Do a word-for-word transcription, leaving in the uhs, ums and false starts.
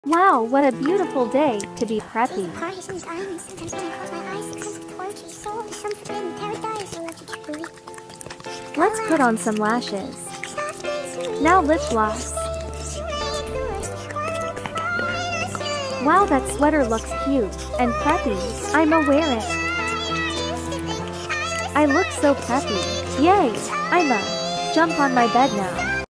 Wow, what a beautiful day to be preppy. Let's put on some lashes. Now lip gloss. Wow, that sweater looks cute and preppy. I'ma wear it. I look so preppy. Yay! I'ma jump on my bed now.